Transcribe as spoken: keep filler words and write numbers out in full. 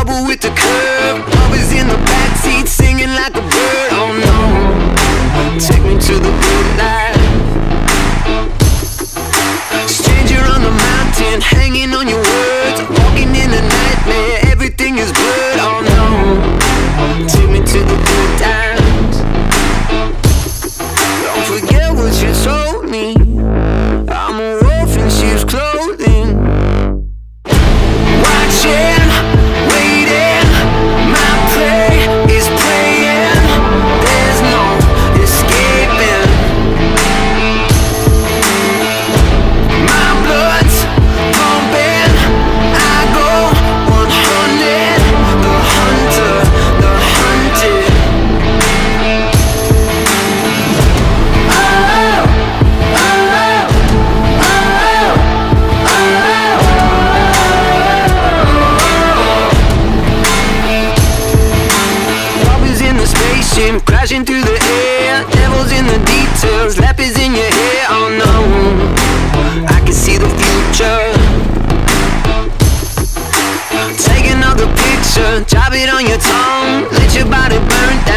trouble with the curve. Always in the backseat singing like a bird. Oh no, take me to the good life. Stranger on the mountain, hanging on your words. Walking in a nightmare, everything is blurred. Oh no, take me to the good times. Don't forget what you told me. I'm a wolf in sheep's clothing. Watching, waiting, my prey is praying. There's no escaping. My blood's pumping, I go one hundred. The hunter, the hunted. Oh, oh, oh, oh. Robbers in the spaceship, crashing through the air. Devils in the details, leopards in your hair. Oh no, I can see the future. Take another picture, drop it on your tongue. Let your body burn down.